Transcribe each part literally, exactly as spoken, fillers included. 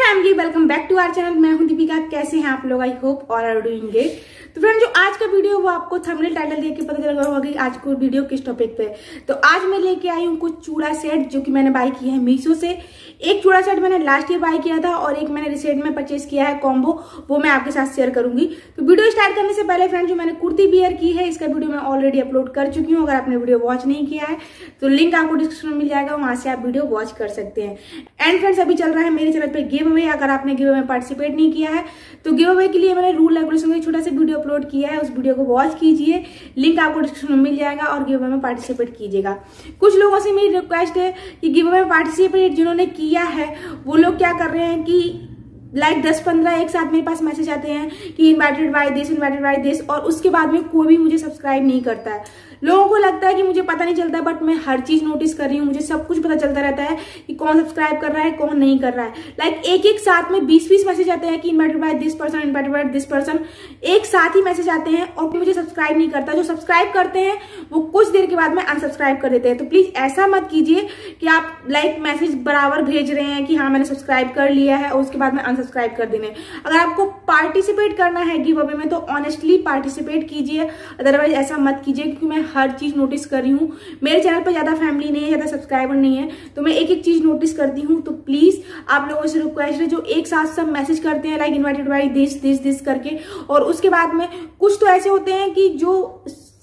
Family, welcome back to our channel. मैं हूं दीपिका। कैसे हैं आप लोग? I hope all are doing great. तो फ्रेंड, जो आज का वीडियो वो आपको थंबनेल टाइटल देख के पता चल गया होगा कि आज को वीडियो किस टॉपिक पे। तो आज मैं लेके आई हूँ कुछ चूड़ा सेट जो कि मैंने बाय किया है मीशो से। एक चूड़ा सेट मैंने लास्ट ईयर बाय किया था और एक मैंने रिसेंट में परचेज किया है कॉम्बो, वो मैं आपके साथ शेयर करूंगी। तो वीडियो स्टार्ट करने से पहले फ्रेंड, जो मैंने कुर्ती बियर की है इसका वीडियो मैं ऑलरेडी अपलोड कर चुकी हूँ। अगर आपने वीडियो वॉच नहीं किया है तो लिंक आपको डिस्क्रिप्शन में मिल जाएगा, वहां से आप वीडियो वॉच कर सकते हैं। एंड फ्रेंड्स, अभी चल रहा है मेरे चैनल पे गिव अवे। अगर आपने गिव अवे में पार्टिसिपेट नहीं किया है तो गिव अवे के लिए मैंने रूल रेगुलेशन का छोटा सा वीडियो अपलोड किया है, उस वीडियो को वॉच कीजिए, लिंक आपको डिस्क्रिप्शन में मिल जाएगा और गिव अवे में पार्टिसिपेट कीजिएगा। कुछ लोगों से मेरी रिक्वेस्ट है कि गिव अवे में पार्टिसिपेट जिन्होंने किया है वो लोग क्या कर रहे हैं कि लाइक दस पंद्रह एक साथ मेरे पास मैसेज आते हैं कि invited by this, invited by this, और उसके बाद में कोई भी मुझे सब्सक्राइब नहीं करता है। लोगों को लगता है कि मुझे पता नहीं चलता, बट मैं हर चीज नोटिस कर रही हूँ, मुझे सब कुछ पता चलता रहता है कि कौन सब्सक्राइब कर रहा है कौन नहीं कर रहा है। लाइक एक एक साथ में बीस बीस मैसेज आते हैं कि invited by this person, invited by this person, एक साथ ही मैसेज आते हैं और मुझे सब्सक्राइब नहीं करता। जो सब्सक्राइब करते हैं वो कुछ देर के बाद में अनसब्सक्राइब कर देते हैं। तो प्लीज ऐसा मत कीजिए कि आप लाइक मैसेज बराबर भेज रहे हैं कि हाँ मैंने सब्सक्राइब कर लिया है और उसके बाद में अनसब्सक्राइब कर देने। अगर आपको पार्टिसिपेट करना है गिव अवे में तो ऑनेस्टली पार्टिसिपेट कीजिए, अदरवाइज ऐसा मत कीजिए, क्योंकि मैं हर चीज नोटिस कर रही हूँ। मेरे चैनल पर ज्यादा फैमिली नहीं है, ज्यादा सब्सक्राइबर नहीं है, तो मैं एक एक चीज नोटिस करती हूँ। तो प्लीज आप लोगों से रिक्वेस्ट है जो एक साथ सब मैसेज करते हैं like invited by this this this करके, और उसके बाद में कुछ तो ऐसे होते हैं कि जो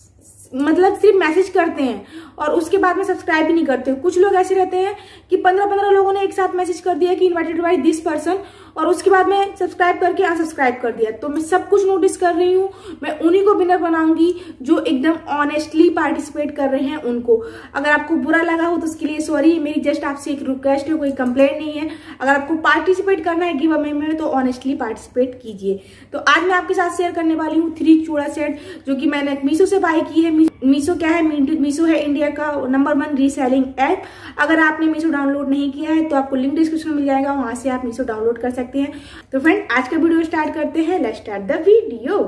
मतलब सिर्फ मैसेज करते हैं और उसके बाद में सब्सक्राइब भी नहीं करते। कुछ लोग ऐसे रहते हैं कि पंद्रह पंद्रह लोगों ने एक साथ मैसेज कर दिया कि इनवाइटेड बाय दिस पर्सन और उसके बाद में सब्सक्राइब करके अनसब्सक्राइब कर दिया। तो मैं सब कुछ नोटिस कर रही हूँ, मैं उन्हीं को विनर बनाऊंगी जो एकदम ऑनेस्टली पार्टिसिपेट कर रहे हैं उनको। अगर आपको बुरा लगा हो तो उसके लिए सॉरी, मेरी जस्ट आपसे एक रिक्वेस्ट है, कोई कंप्लेंट नहीं है। अगर आपको पार्टिसिपेट करना है गिव अवे में तो ऑनेस्टली पार्टिसिपेट कीजिए। तो आज मैं आपके साथ शेयर करने वाली हूँ थ्री चूड़ा सेट जो कि मैंने मीशो से बाय की है। मीशो क्या है? मीशो है इंडिया का नंबर वन रीसेलिंग ऐप। अगर आपने मीशो डाउनलोड नहीं किया है तो आपको लिंक डिस्क्रिप्शन में मिल जाएगा, वहां से आप मीशो डाउनलोड कर सकते हैं। तो फ्रेंड, आज का वीडियो स्टार्ट करते हैं। Let's start the video.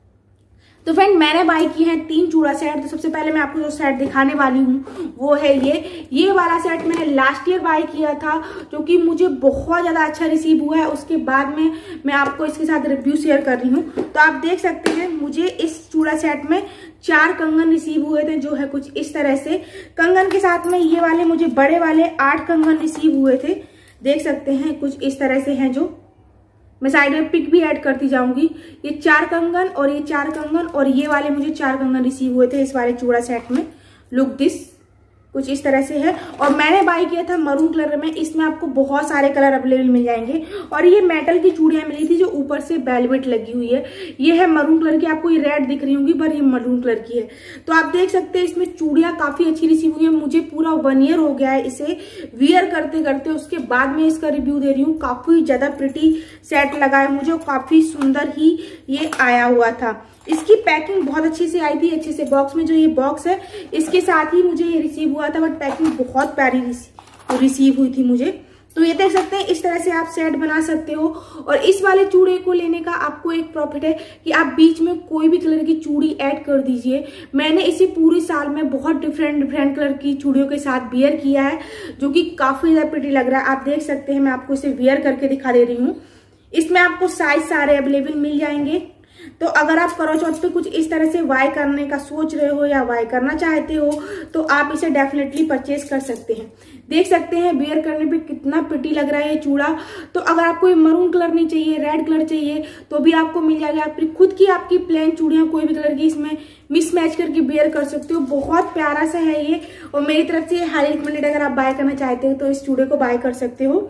तो फ्रेंड, मैंने बाय की है तीन चूड़ा सेट। तो सबसे पहले मैं आपको जो सेट दिखाने वाली हूँ वो है ये ये वाला सेट मैंने लास्ट ईयर बाय किया था, जो कि मुझे बहुत ज्यादा अच्छा रिसीव हुआ है। उसके बाद में मैं आपको इसके साथ रिव्यू शेयर कर रही हूँ। तो आप देख सकते हैं मुझे इस चूड़ा सेट में चार कंगन रिसीव हुए थे, जो है कुछ इस तरह से। कंगन के साथ में ये वाले मुझे बड़े वाले आठ कंगन रिसीव हुए थे, देख सकते हैं कुछ इस तरह से हैं, जो मैं साइड में पिक भी ऐड करती जाऊंगी। ये चार कंगन और ये चार कंगन और ये वाले मुझे चार कंगन रिसीव हुए थे इस वाले चूड़ा सेट में। लुक दिस, कुछ इस तरह से है। और मैंने बाय किया था मरून कलर में। इसमें आपको बहुत सारे कलर अवेलेबल मिल जाएंगे। और ये मेटल की चूड़ियां मिली थी जो ऊपर से वेलवेट लगी हुई है। ये है मरून कलर की, आपको ये रेड दिख रही होंगी पर ये मरून कलर की है। तो आप देख सकते हैं इसमें चूड़ियां काफी अच्छी रिसीव हुई है। मुझे पूरा वन ईयर हो गया है इसे वियर करते करते। उसके बाद में इसका रिव्यू दे रही हूँ। काफी ज्यादा प्रिटी सेट लगा है मुझे, काफी सुंदर ही ये आया हुआ था। इसकी पैकिंग बहुत अच्छी से आई थी, अच्छे से बॉक्स में। जो ये बॉक्स है इसके साथ ही मुझे ये रिसीव हुआ था, बट पैकिंग बहुत प्यारी रिसीव हुई थी मुझे। तो ये देख सकते हैं इस तरह से आप सेट बना सकते हो। और इस वाले चूड़े को लेने का आपको एक प्रॉफिट है कि आप बीच में कोई भी कलर की चूड़ी ऐड कर दीजिए। मैंने इसे पूरे साल में बहुत डिफरेंट डिफरेंट कलर की चूड़ियों के साथ वियर किया है, जो कि काफी ज्यादा प्रिटी लग रहा है। आप देख सकते हैं, मैं आपको इसे वियर करके दिखा दे रही हूँ। इसमें आपको साइज सारे अवेलेबल मिल जाएंगे। तो अगर आप करवा चौथ पे कुछ इस तरह से वाई करने का सोच रहे हो या वाई करना चाहते हो तो आप इसे डेफिनेटली परचेज कर सकते हैं। देख सकते हैं वियर करने पे कितना प्रिटी लग रहा है ये चूड़ा। तो अगर आपको ये मरून कलर नहीं चाहिए, रेड कलर चाहिए, तो भी आपको मिल जाएगा। आपकी खुद की आपकी प्लेन चूड़ियां कोई भी कलर की इसमें मिस मैच करके वियर कर सकते हो। बहुत प्यारा सा है ये, और मेरी तरफ से हाईली रिकमेंडेड। अगर आप बाय करना चाहते हो तो इस चूड़े को बाय कर सकते हो।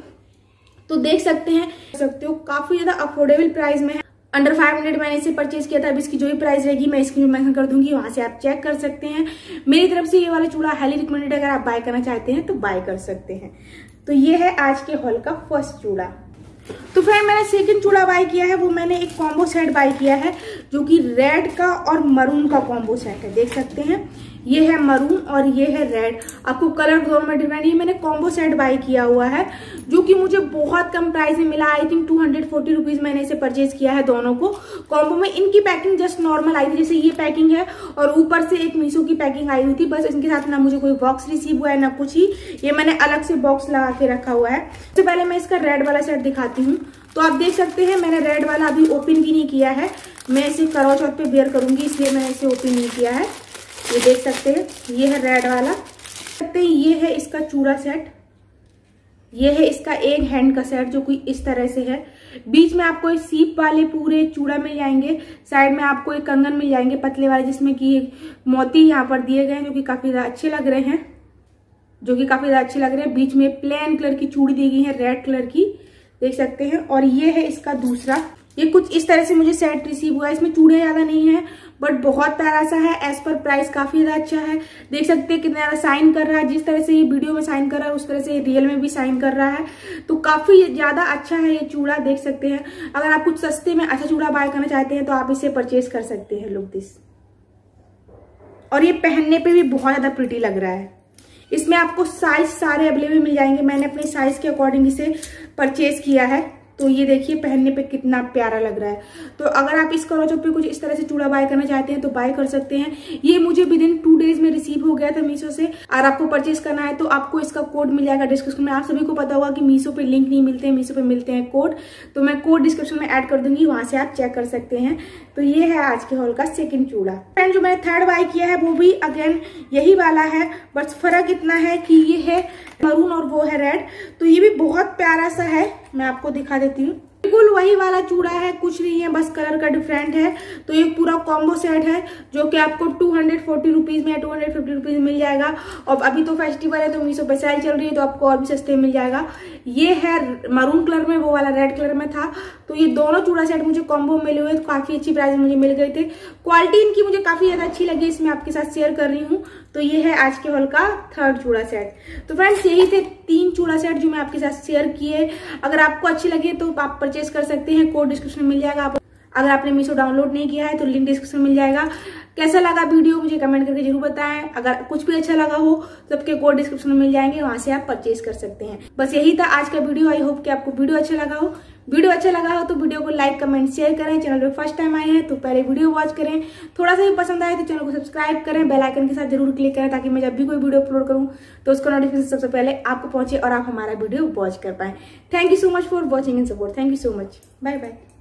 तो देख सकते हैं सकते हो काफी ज्यादा अफोर्डेबल प्राइस में है। अंडर फाइव हंड्रेड मैंने इसे परचेज किया था। अब इसकी जो भी प्राइस रहेगी मैं स्क्रीन में मेंशन कर दूंगी, वहां से आप चेक कर सकते हैं। मेरी तरफ से ये वाला चूड़ा हाईली रिकमेंडेड, अगर आप बाय करना चाहते हैं तो बाय कर सकते हैं। तो ये है आज के हॉल का फर्स्ट चूड़ा। तो फ्रेंड, मैंने सेकंड चूड़ा बाय किया है, वो मैंने एक कॉम्बो सेट बाय किया है जो कि रेड का और मरून का कॉम्बो सेट है। देख सकते हैं ये है मरून और ये है रेड। आपको कलर दोनों में डिफरेंट। ये मैंने कॉम्बो सेट बाय किया हुआ है जो कि मुझे बहुत कम प्राइस में मिला। I think two hundred forty rupees मैंने इसे परचेज किया है दोनों को कॉम्बो में। इनकी पैकिंग जस्ट नॉर्मल आई थी, जैसे ये पैकिंग है और ऊपर से एक मीशो की पैकिंग आई हुई थी। बस इनके साथ ना मुझे कोई बॉक्स रिसीव हुआ है ना कुछ ही, ये मैंने अलग से बॉक्स लगा के रखा हुआ है। सबसे पहले मैं इसका रेड वाला सेट दिखाती हूँ। तो आप देख सकते हैं मैंने रेड वाला अभी ओपन भी नहीं किया है। मैं इसे करवा चौथ पे वेयर करूंगी, इसलिए मैंने इसे ओपन नहीं किया है। ये देख सकते हैं, ये है रेड वाला। सकते हैं ये है इसका चूड़ा सेट, ये है इसका एक हैंड का सेट जो कोई इस तरह से है। बीच में आपको एक सीप वाले पूरे चूड़ा मिल जाएंगे, साइड में आपको एक कंगन मिल जाएंगे पतले वाले जिसमें कि मोती यहाँ पर दिए गए हैं जो कि काफी ज्यादा अच्छे लग रहे हैं जो कि काफी ज्यादा अच्छे लग रहे हैं। बीच में प्लेन कलर की चूड़ी दी गई है रेड कलर की, देख सकते हैं। और ये है इसका दूसरा, ये कुछ इस तरह से मुझे सेट रिसीव हुआ है। इसमें चूड़े ज्यादा नहीं है बट बहुत प्यारा सा है। एज पर प्राइस काफी ज्यादा अच्छा है। देख सकते हैं कितना ज्यादा साइन कर रहा है। जिस तरह से ये वीडियो में साइन कर रहा है उस तरह से रियल में भी साइन कर रहा है। तो काफी ज्यादा अच्छा है ये चूड़ा, देख सकते हैं। अगर आप कुछ सस्ते में अच्छा चूड़ा बाय करना चाहते हैं तो आप इसे परचेज कर सकते हैं। Look this. और ये पहनने पे भी बहुत ज्यादा प्रिटी लग रहा है। इसमें आपको साइज सारे अवेलेबल मिल जाएंगे। मैंने अपने साइज के अकॉर्डिंग इसे परचेज किया है। तो ये देखिए पहनने पे कितना प्यारा लग रहा है। तो अगर आप इस करवा चौथ पे कुछ इस तरह से चूड़ा बाय करना चाहते हैं तो बाय कर सकते हैं। ये मुझे विद इन टू डेज में रिसीव हो गया था मीशो से। और आपको परचेज करना है तो आपको इसका कोड मिल जाएगा डिस्क्रिप्शन में। आप सभी को पता होगा कि मीशो पे लिंक नहीं मिलते हैं, मीशो पे मिलते हैं कोड। तो मैं कोड डिस्क्रिप्शन में ऐड कर दूंगी, वहां से आप चेक कर सकते हैं। तो ये है आज के हॉल का सेकंड चूड़ा। फ्रेंड जो मैंने थर्ड बाय किया है वो भी अगेन यही वाला है, बस फर्क इतना है कि ये है मरून और वो है रेड। तो ये भी बहुत प्यारा सा है, मैं आपको दिखा देती हूँ। बिल्कुल वही वाला चूड़ा है, कुछ नहीं है, बस कलर का डिफरेंट है। तो ये पूरा कॉम्बो सेट है जो कि आपको टू हंड्रेड फोर्टी रुपीज में या टू हंड्रेड फिफ्टी रुपीज मिल जाएगा। और अभी तो फेस्टिवल है तो मीशो पे सेल चल रही है तो आपको और भी सस्ते मिल जाएगा। ये है मरून कलर में, वो वाला रेड कलर में था। तो ये दोनों चूड़ा सेट मुझे कॉम्बो मिले हुए, तो काफी अच्छी प्राइस मुझे मिल गए थे। क्वालिटी इनकी मुझे काफी ज्यादा अच्छी लगी, इसमें आपके साथ शेयर कर रही हूँ। तो ये है आज के हॉल का थर्ड चूड़ा सेट। तो फ्रेंड्स यही थे तीन चूड़ा सेट जो मैं आपके साथ शेयर किए। अगर आपको अच्छी लगे तो आप परचेज कर सकते हैं, कोड डिस्क्रिप्शन में मिल जाएगा। आप अगर आपने मीशो डाउनलोड नहीं किया है तो लिंक डिस्क्रिप्शन में मिल जाएगा। कैसा लगा वीडियो मुझे कमेंट करके जरूर बताएं। अगर कुछ भी अच्छा लगा हो तो सबके कोड डिस्क्रिप्शन में मिल जाएंगे, वहां से आप परचेज कर सकते हैं। बस यही था आज का वीडियो। आई होप कि आपको वीडियो अच्छा लगा हो। वीडियो अच्छा लगा हो तो वीडियो को लाइक कमेंट शेयर करें। चैनल पे फर्स्ट टाइम आए हैं तो पहले वीडियो वॉच करें। थोड़ा सा भी पसंद आए तो चैनल को सब्सक्राइब करें, बेल आइकन के साथ जरूर क्लिक करें ताकि मैं जब भी कोई वीडियो अपलोड करूं तो उसका नोटिफिकेशन सबसे पहले आपको पहुंचे और आप हमारा वीडियो वॉच कर पाए। Thank you so much for watching and support. Thank you so much. Bye bye.